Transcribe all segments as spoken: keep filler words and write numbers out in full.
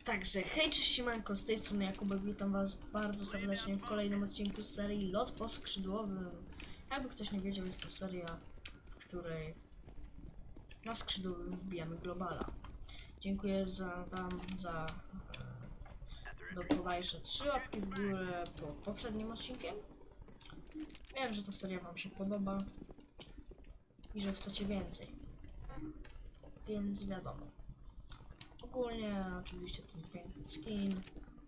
Także hej, cześć, siemanko, z tej strony Jakubek, witam was bardzo serdecznie w kolejnym odcinku z serii Lot po skrzydłowym. Jakby ktoś nie wiedział, jest to seria, w której na skrzydłowym wbijamy globala. Dziękuję za wam za e, do bodajże trzy łapki w górę po poprzednim odcinkiem. Wiem, że ta seria wam się podoba i że chcecie więcej, więc wiadomo. Ogólnie oczywiście ten piękny skin.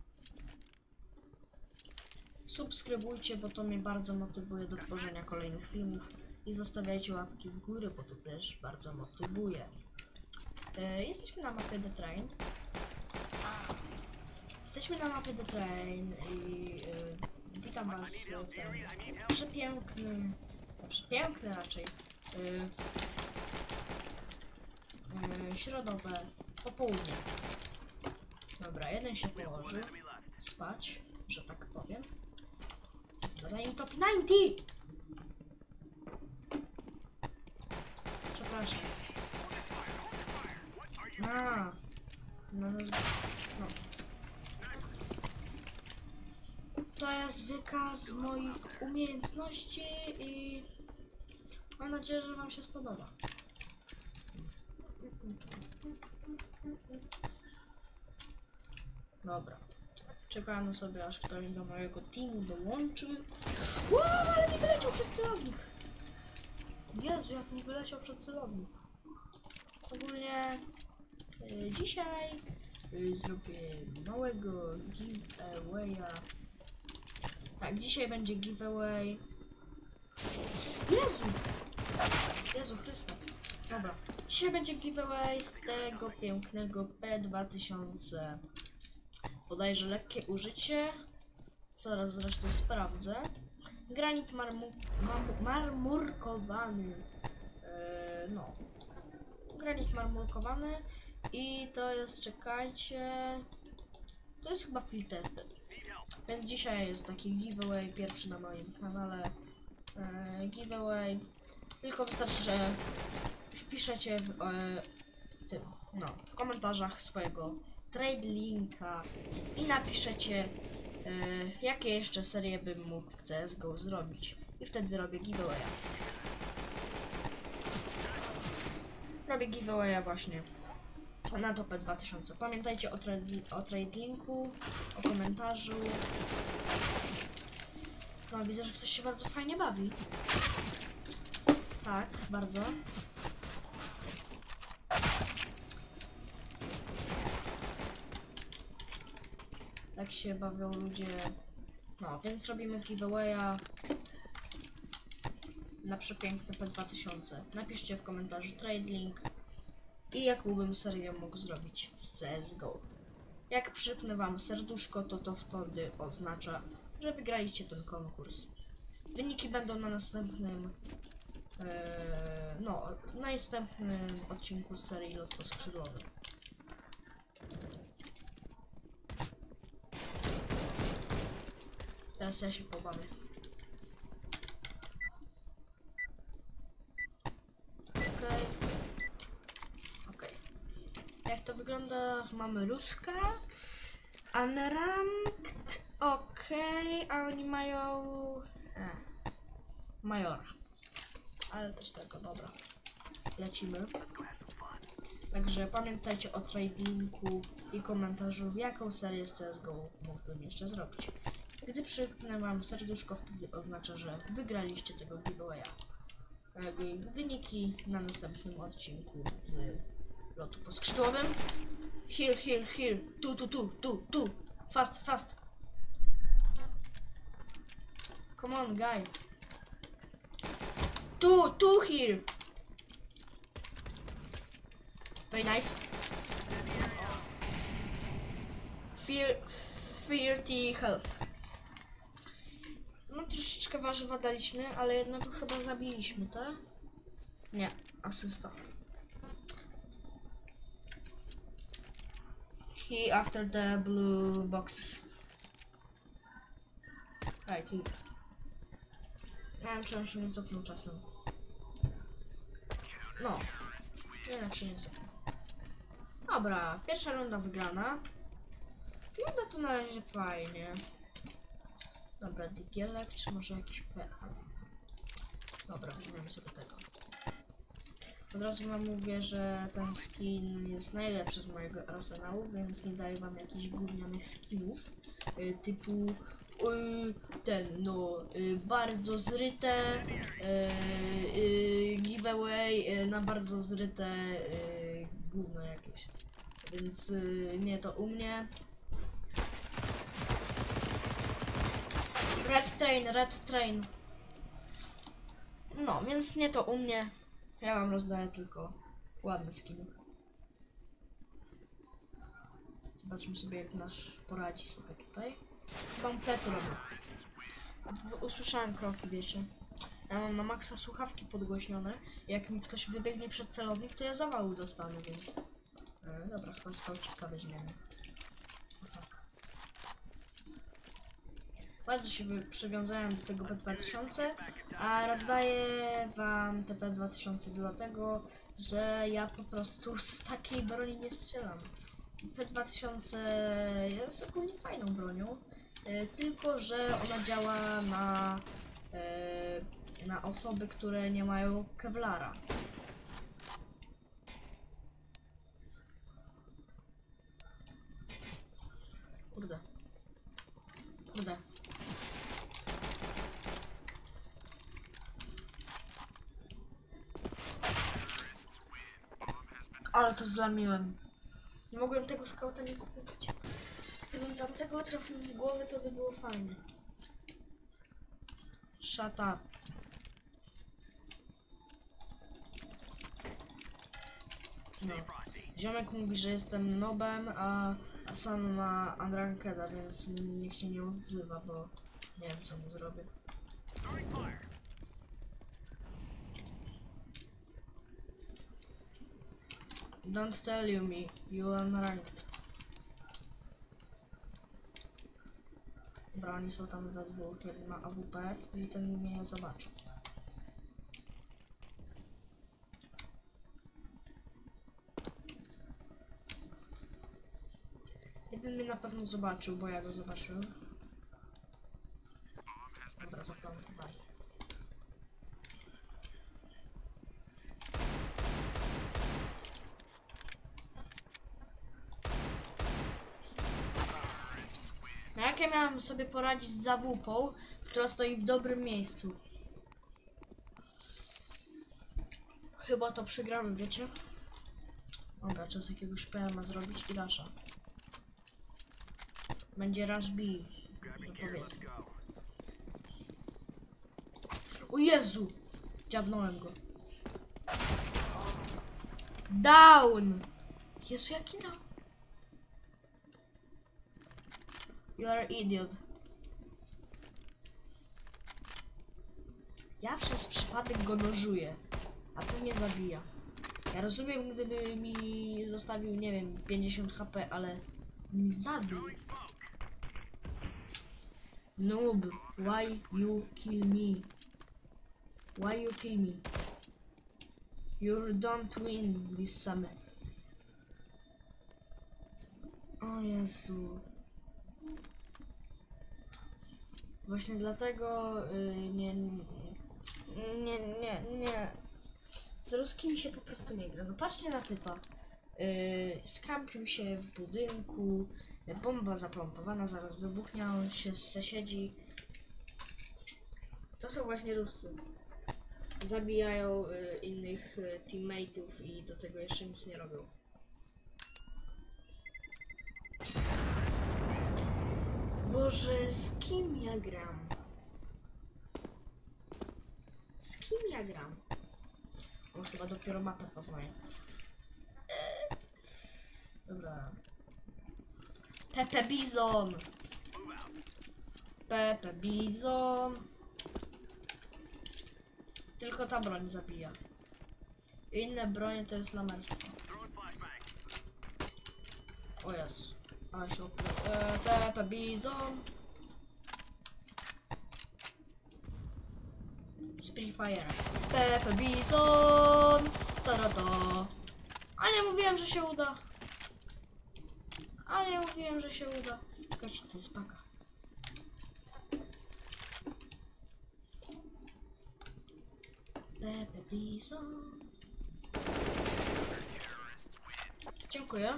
Subskrybujcie, bo to mnie bardzo motywuje do tworzenia kolejnych filmów. I zostawiajcie łapki w górę, bo to też bardzo motywuje. E, jesteśmy na mapie The Train. Jesteśmy na mapie The Train i e, witam was w ten przepiękny, no przepiękny raczej, e, e, środowe popołudnie. Dobra, jeden się położy spać, że tak powiem. Dodaj im top dziewięćdziesiąt! Przepraszam. A, no, no. To jest wykaz moich umiejętności i mam nadzieję, że wam się spodoba. Dobra. Czekamy sobie, aż ktoś do mojego teamu dołączy. Wow, ale mi wyleciał przez celownik. Jezu, jak mi wyleciał przez celownik. Ogólnie y, dzisiaj y, zrobię małego giveawaya. Tak, dzisiaj będzie giveaway. Jezu! Jezu Chryste. Dobra. Dzisiaj będzie giveaway z tego pięknego P dwa tysiące. Bodajże lekkie użycie. Zaraz zresztą sprawdzę. Granit marmu mam marmurkowany. Yy, no. Granit marmurkowany. I to jest, czekajcie. To jest chyba field tester. Więc dzisiaj jest taki giveaway pierwszy na moim kanale. Yy, giveaway. Tylko wystarczy, że wpiszecie w yy, tym, no, w komentarzach swojego trade linka i napiszecie, yy, jakie jeszcze serie bym mógł w C S G O zrobić. I wtedy robię giveawaya. Robię giveawaya właśnie na to P dwa tysiące. Pamiętajcie o, tra o trade linku, o komentarzu. No, widzę, że ktoś się bardzo fajnie bawi. Tak, bardzo. Tak się bawią ludzie. No, więc robimy giveawaya na przepiękne P dwa tysiące. Napiszcie w komentarzu trade link i jaką bym serię mógł zrobić z C S G O. Jak przypnę wam serduszko, to to wtedy oznacza, że wygraliście ten konkurs. Wyniki będą na następnym e, no, na następnym odcinku z serii Lot po skrzydłowym. Teraz ja się pobawię. Okej. Okay. Okej. Okay. Jak to wygląda? Mamy Ruska. Unranked. Okej, okay. A oni mają... E. Majora. Ale też tego, dobra. Lecimy. Także pamiętajcie o trade linku i komentarzu, jaką serię z C S G O mógłbym jeszcze zrobić. Gdy przypnę wam serduszko, wtedy oznacza, że wygraliście tego giveawaya. Wyniki na następnym odcinku z lotu po skrzydłowym. Here, here, here. Tu, tu, tu, tu, tu. Fast, fast. Come on, guy. Tu, tu, here. Very nice. Fear, thirty health. No troszeczkę warzywa daliśmy, ale jednego chyba zabiliśmy, tak? Nie, asysta. He after the blue boxes. Right, he. Nie wiem, czy on się nie cofnął czasem. No, jednak się nie cofnął. Dobra, pierwsza runda wygrana. Wygląda to na razie fajnie. Dobra, digielek, czy może jakiś P A? Dobra, weźmiemy sobie tego. Od razu wam mówię, że ten skin jest najlepszy z mojego arsenału, więc nie daję wam jakichś gównianych skinów. Y, typu y, ten, no, y, bardzo zryte y, y, giveaway y, na bardzo zryte y, gówno jakieś. Więc y, nie to u mnie. Red Train, Red Train. No, więc nie to u mnie. Ja wam rozdaję tylko ładny skin. Zobaczmy sobie, jak nasz poradzi sobie tutaj. Chyba mu plecy robię. Usłyszałem kroki, wiecie. Ja mam na maksa słuchawki podgłośnione. Jak mi ktoś wybiegnie przed celownik, to ja zawału dostanę, więc... E, dobra, chyba skałcika weźmiemy. Tak. Bardzo się przywiązałem do tego P dwa tysiące, a rozdaję wam te P dwa tysiące dlatego, że ja po prostu z takiej broni nie strzelam. P dwa tysiące jest ogólnie fajną bronią, e, tylko że ona działa na, e, na osoby, które nie mają kevlara. Kurde. Kurde. Ale to zlamiłem. Nie mogłem tego skauta nie kupić. Gdybym tamtego trafił w głowę, to by było fajnie. Shut up. No. Ziomek mówi, że jestem nobem, a, a sam ma unrankeda, więc niech się nie odzywa, bo nie wiem, co mu zrobię. Don't tell you me, you unranked. Dobra, oni są tam we dwóch, jeden ma A W P i ten mnie zobaczy. Jeden mnie na pewno zobaczył, bo ja go zobaczyłem. Dobra, zaplantowali. No jak ja miałem sobie poradzić z zawupą, która stoi w dobrym miejscu? Chyba to przegramy, wiecie? Dobra, czas jakiegoś P M a zrobić i rasza. Będzie rush B, no powiedzmy. O Jezu! Dziabnąłem go. Down! Jezu, jaki down? You are idiot. Ja przez przypadek go nożuję, a to mnie zabija. Ja rozumiem, gdyby mi zostawił, nie wiem, pięćdziesiąt H P, ale mi zabił. Noob, why you kill me? Why you kill me? You don't win this summer. O Jezu. Właśnie dlatego yy, nie, nie, nie, nie. Z ruskimi się po prostu nie gra. No patrzcie na typa. Yy, skampił się w budynku. Bomba zaplantowana, zaraz wybuchnie, on się zasiedzi. To są właśnie Ruscy. Zabijają y, innych y, teammateów i do tego jeszcze nic nie robią. Boże, z kim ja gram? Z kim ja gram? On chyba dopiero mapę poznaje. Eee. Dobra. Pepe Bizon! Pepe Bizon! Tylko ta broń zabija. Inne bronie to jest lamerstwo. O Jezu. Ale się oprócz. Pepe Bizon! Spree Fire. Pepe Bizon! Toroto! A nie mówiłem, że się uda. Ale ja mówiłem, że się uda. Czekajcie, to jest paka. Pepe Bison. Dziękuję.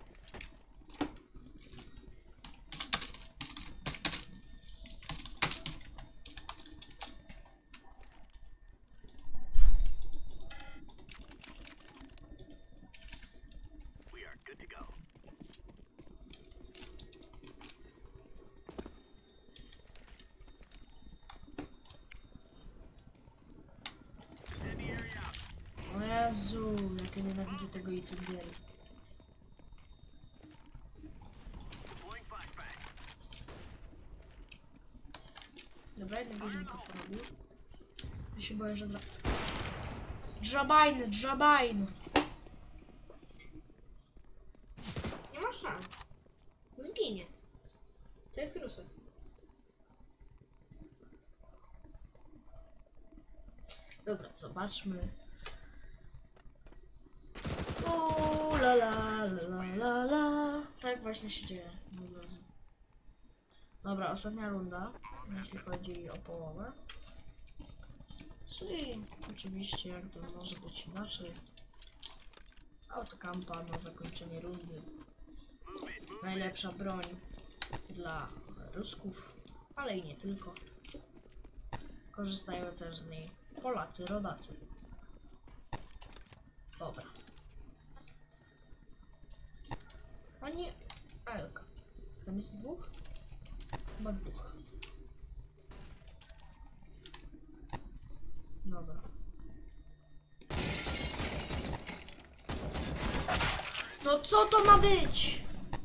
O Jezu, jak ja nienawidzę tego incendiary. Dobra, jednego ziomka porobił. Ja się boję, że dla... Dżabajny, dżabajny! Nie ma szans. Zginie. To jest Rusek. Dobra, zobaczmy. O la la la la la. Tak właśnie się dzieje. Dobra, ostatnia runda, jeśli chodzi o połowę. Czyli oczywiście jakby może być inaczej. Autokampa na zakończenie rundy. Najlepsza broń dla Rusków, ale i nie tylko. Korzystają też z niej Polacy, rodacy. Dobra. A nie... Elka. Tam jest dwóch? Chyba dwóch. Dobra. No co to ma być?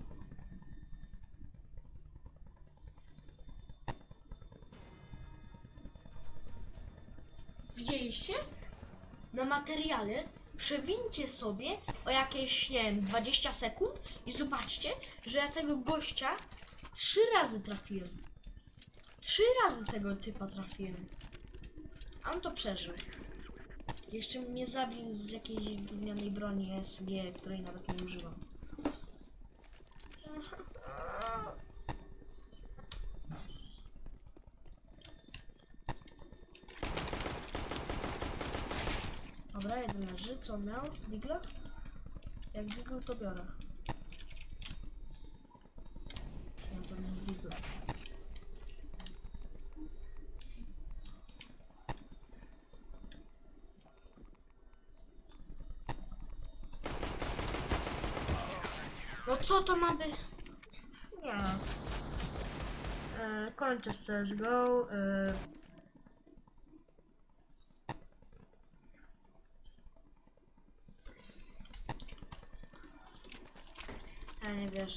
Widzieliście? Na materiale przewincie sobie o jakieś, nie wiem, dwadzieścia sekund i zobaczcie, że ja tego gościa trzy razy trafiłem. Trzy razy tego typa trafiłem. A on to przeżył. Jeszcze mnie zabił z jakiejś gównianej broni S G, której nawet nie używam. Dobra, jeden leży. Co on miał? Digla? Jak digl to biorę. Ja to miał digla. No co to ma być? Nie. E, kończę z C S G O. E, ja nie wierzę.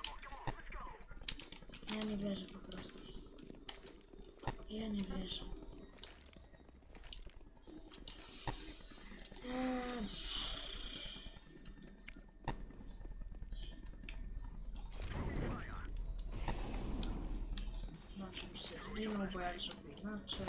Ja nie wierzę po prostu. Ja nie wierzę. Eee. No oczywiście zginął, bo jak żeby inaczej.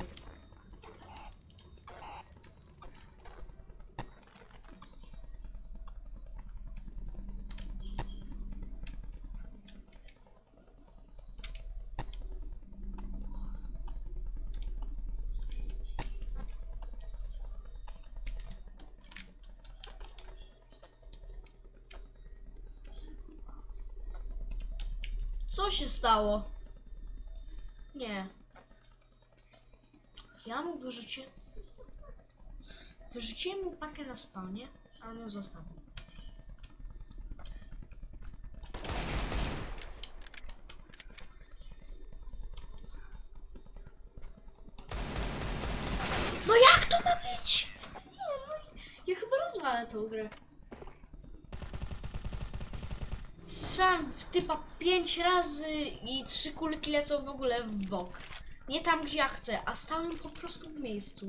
Co się stało? Nie. Ja mu wyrzuciłem... Wyrzuciłem mu pakę na spawnie, a on ją zostawił. No jak to ma być? Nie, no ja chyba rozwalę tą grę. Strzelam w typa pięć razy i trzy kulki lecą w ogóle w bok. Nie tam, gdzie ja chcę, a stałem po prostu w miejscu.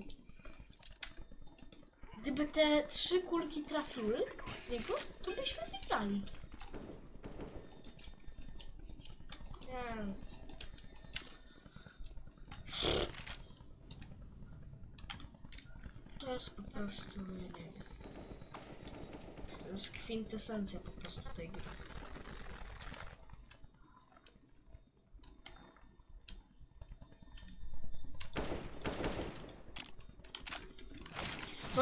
Gdyby te trzy kulki trafiły w niego, to byśmy wygrali. Nie. To jest po prostu, nie wiem. To jest kwintesencja po prostu tej gry.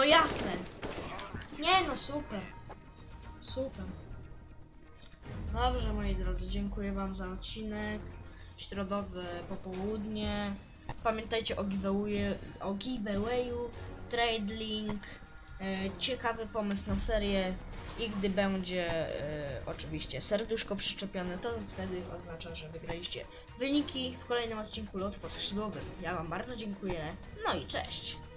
No jasne. Nie no, super. Super. Dobrze, moi drodzy, dziękuję wam za odcinek. Środowe popołudnie. Pamiętajcie o giveawayu, o giveawayu, trade link, e, ciekawy pomysł na serię i gdy będzie e, oczywiście serduszko przyczepione, to wtedy oznacza, że wygraliście wyniki w kolejnym odcinku Lotu po skrzydłowym. Ja wam bardzo dziękuję, no i cześć!